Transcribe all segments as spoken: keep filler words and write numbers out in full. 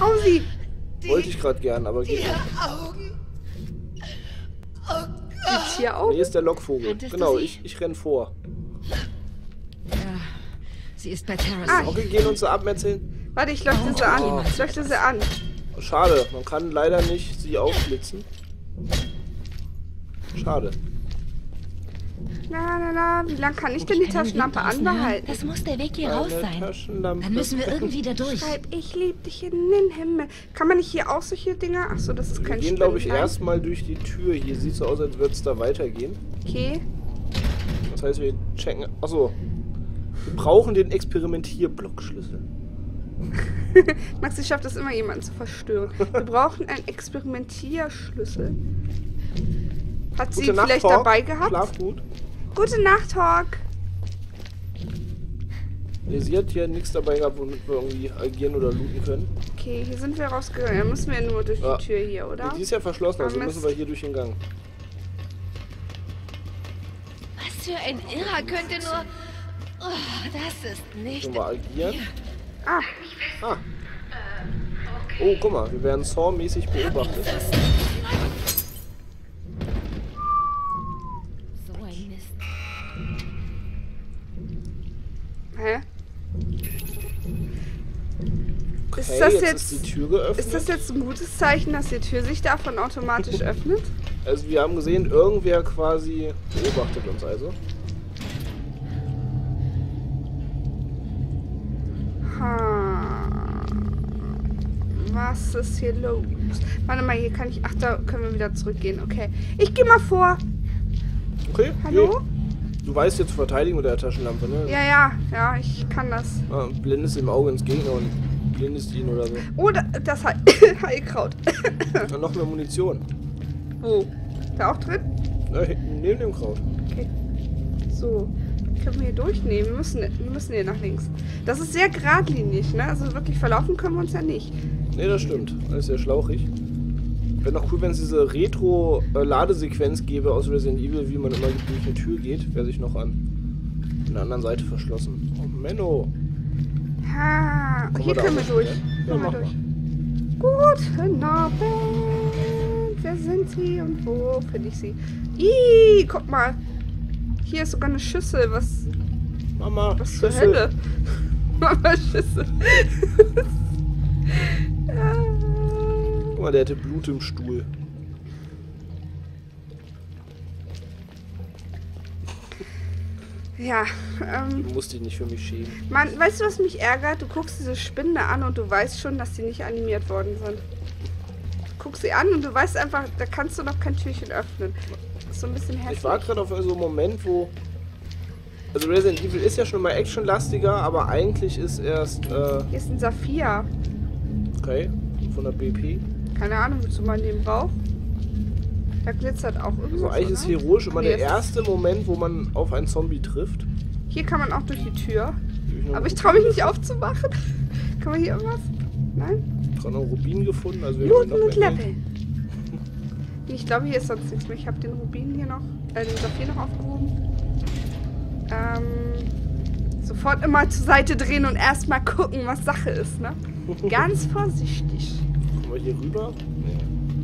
Hau sie! Wollte ich gerade gern, aber geht nicht. Augen. Oh Die Tieraugen? Hier ist der Lockvogel. Kanntest du Genau, sie? ich, ich renn vor. Ja, sie ist bei Terrace. Ah. Okay, gehen uns so abmetzeln. Warte, ich leuchte sie an. Ich leuchte sie an. Schade, man kann leider nicht sie aufblitzen. Schade. Na, na, na. Wie lange kann ich denn die Taschenlampe anbehalten? Das muss der Weg hier raus Eine sein. Taschenlampe. Dann müssen wir irgendwie da durch. Schreib, ich lieb dich in den Himmel. Kann man nicht hier auch solche Dinger? Achso, das ist Wir kein gehen, glaube ich, Spinnen, nein. erstmal durch die Tür. Hier sieht so aus, als würde es da weitergehen. Okay. Das heißt, wir checken... Achso. Wir brauchen den Experimentierblockschlüssel. Maxi schafft es immer, jemanden zu verstören. Wir brauchen einen Experimentierschlüssel. Hat sie Gute Nacht, vielleicht Hawk. dabei gehabt? Schlaf gut. Gute Nacht, Hawk. Nee, sie hat hier nichts dabei gehabt, womit wir irgendwie agieren oder looten können. Okay, hier sind wir rausgegangen. Dann müssen wir nur durch Ja. die Tür hier, oder? Nee, die ist ja verschlossen, also Ah, müssen Mist. wir hier durch den Gang. Was für ein Irrer könnte nur... Oh, das ist nicht... Können wir agieren? Ah, Ah. Oh, guck mal, wir werden Saw-mäßig beobachtet. So ein Mist. hä? Okay, Ist das jetzt, jetzt- ist die Tür geöffnet. Ist das jetzt ein gutes Zeichen, dass die Tür sich davon automatisch öffnet? Also wir haben gesehen, irgendwer quasi beobachtet uns also. Ha. Was ist hier los? Warte mal, hier kann ich... Ach, da können wir wieder zurückgehen. Okay. Ich gehe mal vor. Okay, Hallo? geh. Du weißt jetzt zu verteidigen mit der Taschenlampe, ne? Ja, ja. Ja, ich kann das. Ah, blendest im Auge ins Gegner und blendest ihn oder so. Oh, da, das He Heilkraut. Dann noch mehr Munition. Wo? Da auch drin? Na, hinten neben dem Kraut. Okay. So. Können wir hier durchnehmen? Wir müssen, wir müssen hier nach links. Das ist sehr geradlinig, ne? Also wirklich verlaufen können wir uns ja nicht. Ne, das stimmt. Alles sehr schlauchig. Wäre noch cool, wenn es diese Retro-Ladesequenz gäbe aus Resident Evil, wie man immer durch eine Tür geht. Wer sich noch an der anderen Seite verschlossen. Oh, Menno. Ha. Kommen Hier wir da können auch wir noch durch. schnell? Ja, Können wir mach durch. Guten Abend. Wer sind Sie und wo finde ich Sie? Ih, guck mal. Hier ist sogar eine Schüssel. Was, Mama, was zur Schüssel. Hölle? Mama, Schüssel. Ja. Guck mal, der hatte Blut im Stuhl. Ja, ähm, Du musst dich nicht für mich schämen. Mann, weißt du, was mich ärgert? Du guckst diese Spinne an und du weißt schon, dass die nicht animiert worden sind. Du guckst sie an und du weißt einfach, da kannst du noch kein Türchen öffnen. Das ist so ein bisschen hässlich. Ich war gerade auf so einem Moment, wo... Also Resident Evil ist ja schon mal actionlastiger, aber eigentlich ist erst... Äh, Hier ist ein Saphir. okay, von der B P. Keine Ahnung, willst du mal in den Bauch? Da glitzert auch irgendwas, Also eigentlich ist oder? heroisch immer Nee, der es ist- erste Moment, wo man auf einen Zombie trifft. Hier kann man auch durch die Tür. Ich noch Aber ich einen traue mich Rubin nicht aufzumachen. Kann man hier irgendwas? Nein? gefunden. Ich habe noch einen Rubin gefunden. Also wir Looten haben noch und mehr Level. Ich glaube, hier ist sonst nichts mehr. Ich habe den Rubin hier noch, äh, den Saphir noch aufgehoben. Ähm, sofort immer zur Seite drehen und erstmal gucken, was Sache ist, ne? Ganz vorsichtig. Kommen wir hier rüber? Nee.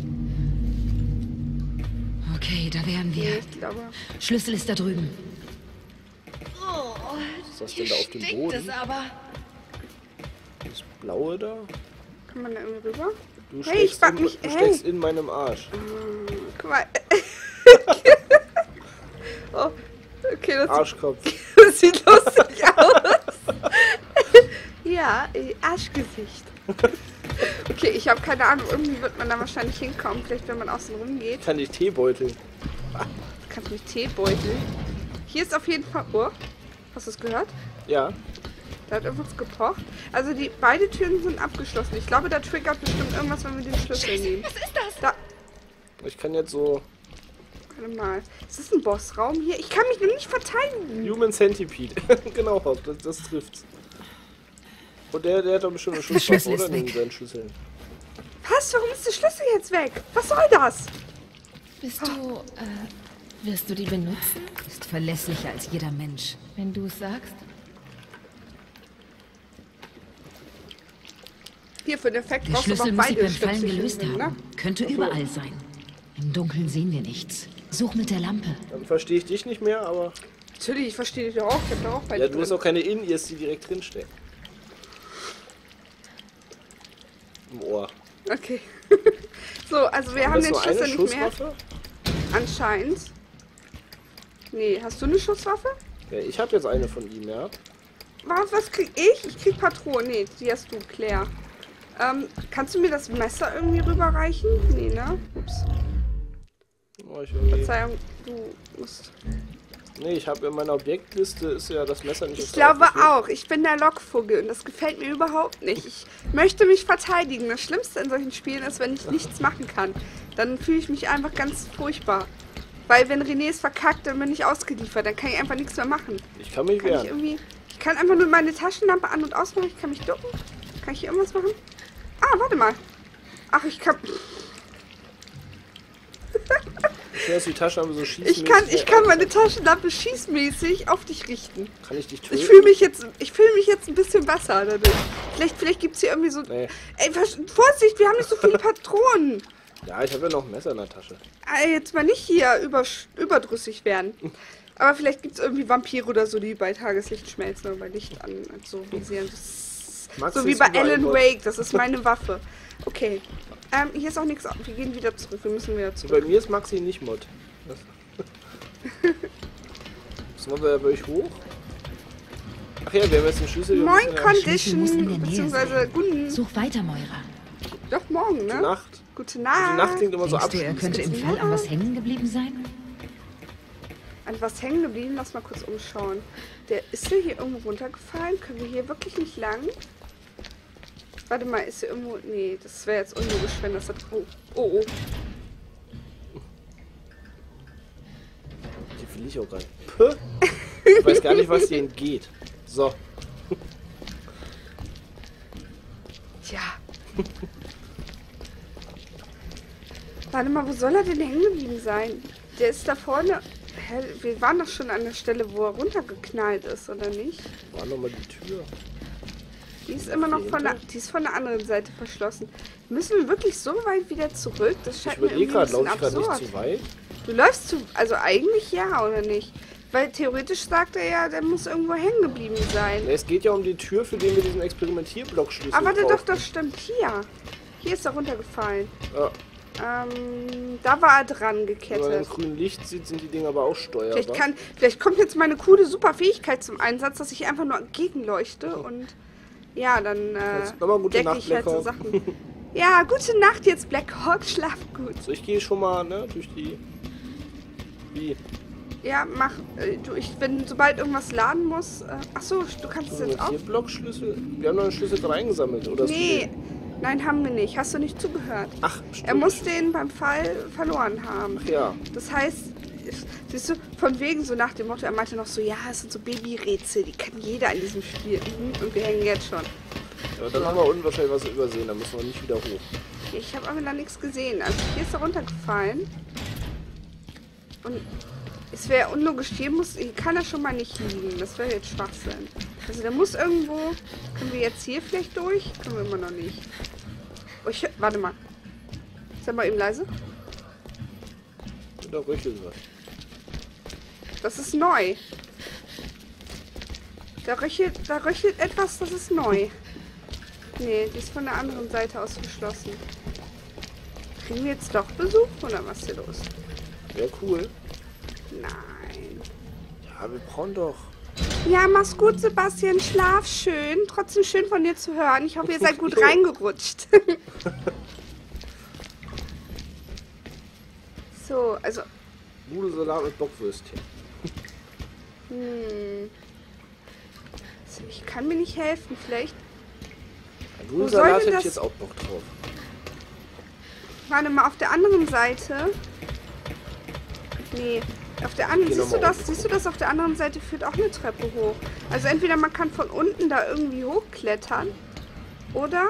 Okay, da wären Nee, wir. ich glaube. Schlüssel ist da drüben. Oh, Was ist das hier denn da auf dem stinkt Boden? es aber. Das Blaue da? Kann man da irgendwie rüber? Du Hey, ich steckst, back in, mich- du hey. steckst in meinem Arsch. Guck mal. Oh, okay, das, Arschkopf. das sieht lustig aus. Ja, äh, Arschgesicht. Okay, ich habe keine Ahnung. Irgendwie wird man da wahrscheinlich hinkommen. Vielleicht, wenn man außen rum geht. Kann ich Teebeuteln. Kannst mich Teebeutel. Hier ist auf jeden Fall... Oh, hast du es gehört? Ja. Da hat irgendwas gepocht. Also die beide Türen sind abgeschlossen. Ich glaube, da triggert bestimmt irgendwas, wenn wir den Schlüssel nehmen. Was ist das? Da, Ich kann jetzt so... warte mal. Ist das ein Bossraum hier? Ich kann mich noch nicht verteidigen. Human Centipede. Genau, das, das trifft's. Und der, der hat doch bestimmt eine Schlüssel Schusswaffe, ist oder? Neben weg. seinen Schlüsseln. Was? Warum ist der Schlüssel jetzt weg? Was soll das? Bist du, äh, wirst du die benutzen, Ist verlässlicher als jeder Mensch. wenn du es sagst? Hier für den Effekt Der brauchst du Schlüssel aber muss sie beide beim Fallen Stöpselchen gelöst drin, haben. ne? Könnte überall sein. Im Dunkeln sehen wir nichts. Such mit der Lampe. Dann verstehe ich dich nicht mehr, aber... Natürlich, ich verstehe dich doch auch. Ich hab doch auch beide Ja, du drin. hast auch keine In-Ears, die direkt drinstecken. Im Ohr. Okay. So, also wir haben, das den nur Schlüssel eine nicht mehr. Schusswaffe? Anscheinend. Nee, hast du eine Schusswaffe? Ja, ich habe jetzt eine von ihm, ja. Was, was krieg ich? Ich krieg Patronen. Nee, die hast du, Claire. Ähm, kannst du mir das Messer irgendwie rüberreichen? Nee, ne? Ups. Oh, ich irgendwie... Verzeihung, du musst... Nee, ich habe in meiner Objektliste ist ja das Messer nicht. Ich glaube auch. Ich bin der Lockvogel und das gefällt mir überhaupt nicht. Ich möchte mich verteidigen. Das Schlimmste in solchen Spielen ist, wenn ich nichts machen kann. Dann fühle ich mich einfach ganz furchtbar. Weil wenn René es verkackt, dann bin ich ausgeliefert. Dann kann ich einfach nichts mehr machen. Ich kann mich Kann ich wehren. irgendwie... Ich kann einfach nur meine Taschenlampe an- und ausmachen. Ich kann mich ducken. Kann ich hier irgendwas machen? Ah, warte mal. Ach, ich kann... Ich weiß, die Taschenlampe so schießen. Ich kann, ich kann meine Taschenlampe schießmäßig auf dich richten. Kann ich dich töten? Ich fühle mich jetzt, ich fühle mich jetzt ein bisschen besser dadurch. Vielleicht, vielleicht gibt es hier irgendwie so... Nee. Ey, Vorsicht, wir haben nicht so viele Patronen. Ja, ich habe ja noch ein Messer in der Tasche. Ey, jetzt mal nicht hier über, überdrüssig werden. Aber vielleicht gibt es irgendwie Vampire oder so, die bei Tageslicht schmelzen oder bei Licht an, so visieren. Max So wie ist bei überall Alan Gott. Wake, das ist meine Waffe. Okay. Ähm, hier ist auch nichts. Wir gehen wieder zurück. Wir müssen wieder Bei zurück. mir ist Maxi nicht Mod. Sollen wir bei euch hoch? Ach ja, wir haben jetzt einen Schlüssel. wir Moin müssen ja- Schlüssel muss in der Condition, Nähe beziehungsweise sein. guten... Such weiter, Moira. Doch, morgen, ne? Gute Nacht. Gute Die Nacht. Nacht klingt immer so Denkst du, er abschließend. könnte im Fall an was hängen geblieben sein? An was hängen geblieben? Lass mal kurz umschauen. Der ist der hier irgendwo runtergefallen? Können wir hier wirklich nicht lang? Warte mal, ist hier irgendwo... Nee, das wäre jetzt unlogisch, wenn das... Hat... Oh, oh, oh. Hier will ich auch rein. Puh. Ich weiß gar nicht, was hier entgeht. So. Tja. Warte mal, wo soll er denn hängen geblieben sein? Der ist da vorne... Hä, wir waren doch schon an der Stelle, wo er runtergeknallt ist, oder nicht? War nochmal die Tür. Die ist immer noch von der, die ist von der anderen Seite verschlossen. Müssen wir wirklich so weit wieder zurück? Das Ich scheint mir überlege irgendwie ein gerade, bisschen laufe ich gerade nicht absurd. zu weit? Du läufst zu... Also eigentlich ja, oder nicht? Weil theoretisch sagt er ja, der muss irgendwo hängen geblieben sein. Nee, es geht ja um die Tür, für den wir diesen Experimentierblockschlüssel Aber warte doch, brauchen. das stimmt. Hier. Hier ist er runtergefallen. Ja, Ähm, da war er dran wenn man im gekettet. grünen Licht sieht, sind die Dinger aber auch steuerbar. Vielleicht, kann, vielleicht kommt jetzt meine coole super Fähigkeit zum Einsatz, dass ich einfach nur gegenleuchte und ja, dann äh, Jetzt nochmal gute decke Nacht, ich halt so Blackhawk. Sachen. Ja, gute Nacht jetzt, Blackhawk. Schlaf gut. So, ich gehe schon mal, ne, durch die... Wie? Ja, mach. Äh, du, ich bin, sobald irgendwas laden muss. Äh, ach so, du kannst es jetzt auch. Hier Blockschlüssel? Wir haben noch einen Schlüssel gerade eingesammelt, oder? Nee, nein, haben wir nicht. Hast du nicht zugehört? Ach, stimmt. Er muss den beim Fall verloren haben. Ach ja. Das heißt, siehst du, von wegen so nach dem Motto, er meinte noch so, ja, es sind so Babyrätsel, die kann jeder in diesem Spiel. Mhm, und wir hängen jetzt schon. Ja, dann haben wir unwahrscheinlich was übersehen, dann müssen wir nicht wieder hoch. Ich habe aber da nichts gesehen. Also hier ist er runtergefallen. Und es wäre unlogisch, hier, muss, hier kann er schon mal nicht liegen. Das wäre jetzt Schwachsinn. Also der muss irgendwo... Können wir jetzt hier vielleicht durch? Können wir immer noch nicht. Oh, ich, warte mal. Sag mal eben leise. Da röchelt was. Das ist neu. Da röchelt, da röchelt etwas, das ist neu. Nee, die ist von der anderen Seite aus geschlossen. Kriegen wir jetzt doch Besuch oder was ist hier los? Wäre cool. Nein. Ja, wir brauchen doch... Ja, mach's gut, Sebastian. Schlaf schön. Trotzdem schön von dir zu hören. Ich hoffe, ihr seid gut Jo. reingerutscht. So, also... Nudelsalat mit Bockwürstchen. Hm. Also ich kann mir nicht helfen. Vielleicht... Ein soll Nudelsalat denn hätte das- ich jetzt auch Bock drauf. Warte mal, auf der anderen Seite... Nee, auf der anderen... Geh Siehst noch du mal das? unten Siehst du das? Auf der anderen Seite führt auch eine Treppe hoch. Also entweder man kann von unten da irgendwie hochklettern. Oder...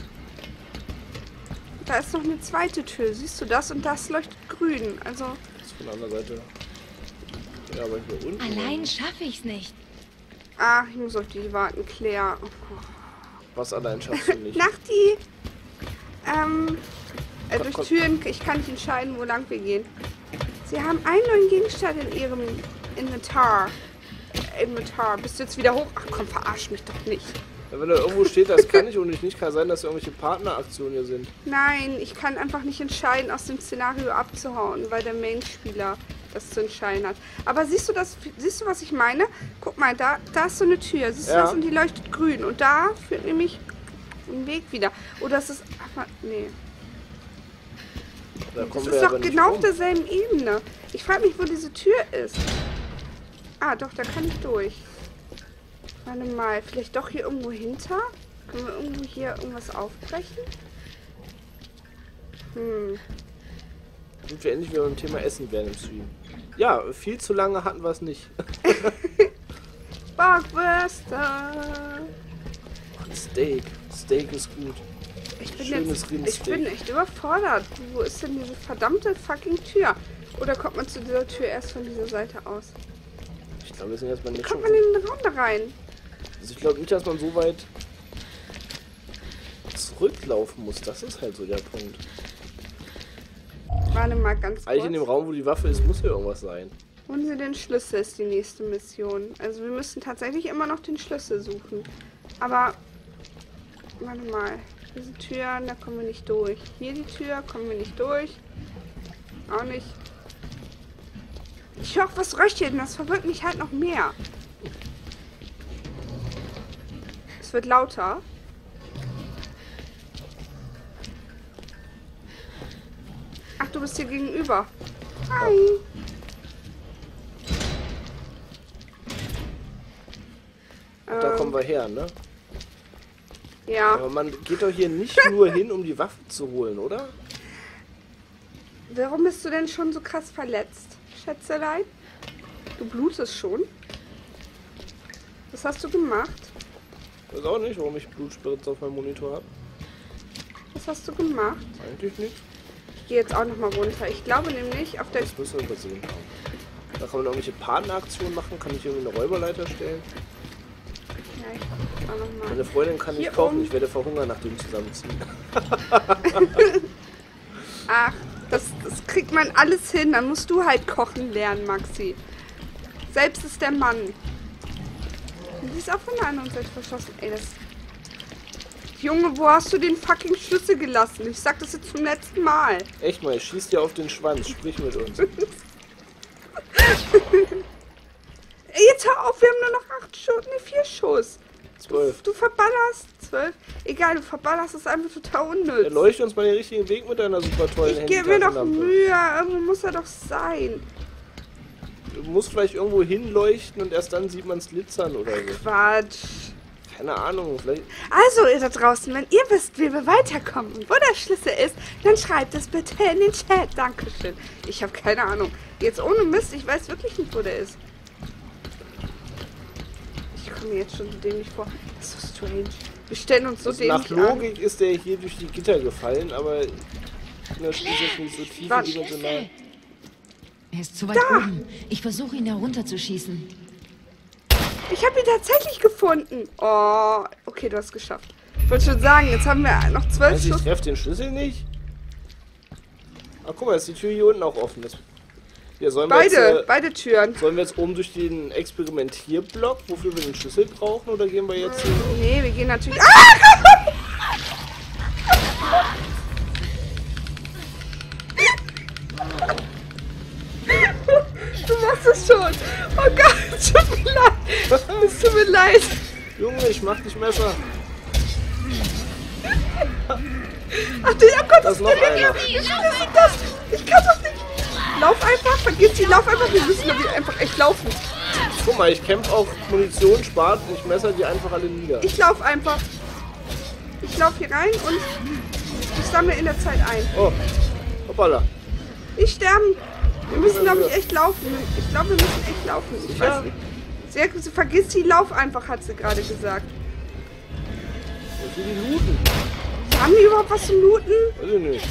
Da ist noch eine zweite Tür. Siehst du das? Und das leuchtet grün. Also... Das ist von der anderen Seite. Ja, aber hier unten... Allein schaffe ich's nicht. Ah, ich muss auf die warten, Claire. Oh Was allein schaffst du nicht? Nachti! Ähm, äh, Komm, durch komm. Türen, ich kann nicht entscheiden, wo lang wir gehen. Sie haben einen neuen Gegenstand in ihrem Inventar. Äh, Inventar. Bist du jetzt wieder hoch? Ach komm, verarsch mich doch nicht. Ja, wenn da irgendwo steht, das kann ich und ich nicht, kann sein, dass irgendwelche Partneraktionen hier sind. Nein, ich kann einfach nicht entscheiden, aus dem Szenario abzuhauen, weil der Main-Spieler das zu entscheiden hat. Aber siehst du das, siehst du, was ich meine? Guck mal, da, da ist so eine Tür. Siehst du Ja. das? Und die leuchtet grün. Und da führt nämlich ein Weg wieder. Oder ist es. Ach, nee. Da Das kommen ist wir doch aber nicht genau auf rum. derselben Ebene. Ich frage mich, wo diese Tür ist. Ah, doch, da kann ich durch. Warte mal, vielleicht doch hier irgendwo hinter? Können wir irgendwo hier irgendwas aufbrechen? Hm. Sind wir endlich wieder beim Thema Essen während im Stream. Ja, viel zu lange hatten wir es nicht. Bockwürste. Steak. Steak ist gut. Ich bin, Schönes jetzt, ich Rindsteak. bin echt überfordert. Wo ist denn diese verdammte fucking Tür? Oder kommt man zu dieser Tür erst von dieser Seite aus? Ich glaube, wir sind erstmal Wie nicht kommt schon. man in den Raum da rein? Also ich glaube nicht, dass man so weit zurücklaufen muss. Das ist halt so der Punkt. Warte mal ganz Eigentlich in dem kurz. Raum, wo die Waffe ist, muss ja irgendwas sein. Holen Sie den Schlüssel, ist die nächste Mission. Also wir müssen tatsächlich immer noch den Schlüssel suchen. Aber, warte mal. Diese Türen, da kommen wir nicht durch. Hier die Tür, kommen wir nicht durch. Auch nicht. Ich höre auch was Röcheln, das verwirrt mich halt noch mehr. Es wird lauter. Ach, du bist hier gegenüber. Hi. Da Ähm, kommen wir her, ne? Ja. Aber man geht doch hier nicht nur hin, um die Waffe zu holen, oder? Warum bist du denn schon so krass verletzt, Schätzelein? Du blutest schon. Was hast du gemacht? Ich weiß auch nicht, warum ich Blutspritze auf meinem Monitor habe. Was hast du gemacht? Eigentlich nicht. Ich gehe jetzt auch noch mal runter. Ich glaube nämlich, auf der... Das müssen wir übersehen haben. Da kann man irgendwelche Partneraktionen machen. Kann ich irgendwie eine Räuberleiter stellen? Ja, ich guck auch noch mal. Meine Freundin kann Hier nicht kochen. oben. Ich werde verhungern nach dem Zusammenziehen. Ach, das, das kriegt man alles hin. Dann musst du halt kochen lernen, Maxi. Selbst ist der Mann. Und die ist auch von der anderen Seite verschossen. Ey, das... Junge, wo hast du den fucking Schlüssel gelassen? Ich sag das jetzt zum letzten Mal. Echt mal, ich schieß dir auf den Schwanz. Sprich mit uns. Ey, jetzt hör auf, wir haben nur noch acht Schuss, ne, vier Schuss. Zwölf. Du verballerst zwölf. Egal, du verballerst es einfach total unnütz. Erleuchte uns mal den richtigen Weg mit deiner super tollen Ich gebe mir doch Handytaschenlampe. Mühe, irgendwo muss er doch sein. Du musst vielleicht irgendwo hinleuchten und erst dann sieht man es glitzern oder so. Quatsch. Keine Ahnung, vielleicht. Also, ihr da draußen, wenn ihr wisst, wie wir weiterkommen und wo der Schlüssel ist, dann schreibt es bitte in den Chat. Dankeschön. Ich habe keine Ahnung. Jetzt ohne Mist, ich weiß wirklich nicht, wo der ist. Ich komme mir jetzt schon so dämlich vor. Das ist so strange. Wir stellen uns so Also nach dämlich an. Logik ist der hier durch die Gitter gefallen, aber das Spiel ist jetzt nicht so tiefdimensional. Er ist zu weit oben. Ich versuche ihn da runterzuschießen. Ich habe ihn tatsächlich gefunden. Oh, okay, du hast es geschafft. Ich wollte schon sagen, jetzt haben wir noch zwölf Also ich Schuss. treffe den Schlüssel nicht. Ah, guck mal, ist die Tür hier unten auch offen. Das, ja, sollen wir Beide, jetzt, äh, beide Türen. sollen wir jetzt oben durch den Experimentierblock, wofür wir den Schlüssel brauchen, oder gehen wir jetzt hin? Nee, wir gehen natürlich... Ah! Du machst es schon. Oh Gott, es tut mir leid. Es tut mir leid. Junge, ich mach dich Messer. Ach, den, oh Gott, Da das ist noch geht einer. nicht. Was ist das? Ich kann doch nicht. Lauf einfach, vergiss die, lauf einfach. Wir müssen doch einfach echt laufen. Guck mal, ich kämpfe auf Munition, spart und ich messer die einfach alle nieder. Ich lauf einfach. Ich lauf hier rein und ich sammle in der Zeit ein. Oh, hoppala. Ich sterben. Wir müssen, glaube ich, echt laufen. Ich glaube, wir müssen echt laufen. Ich Sicher? weiß nicht. Sehr gut, vergiss die, lauf einfach, hat sie gerade gesagt. Was sind die looten? Haben die überhaupt was zum Looten? Weiß ich nicht.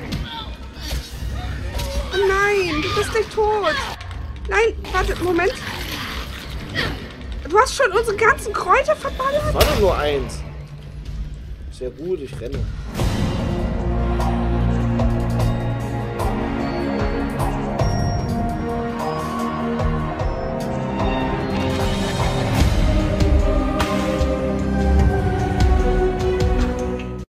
Oh nein, du bist nicht tot. Nein, warte, Moment. Du hast schon unsere ganzen Kräuter verballert? War doch nur eins. Sehr gut, ich renne.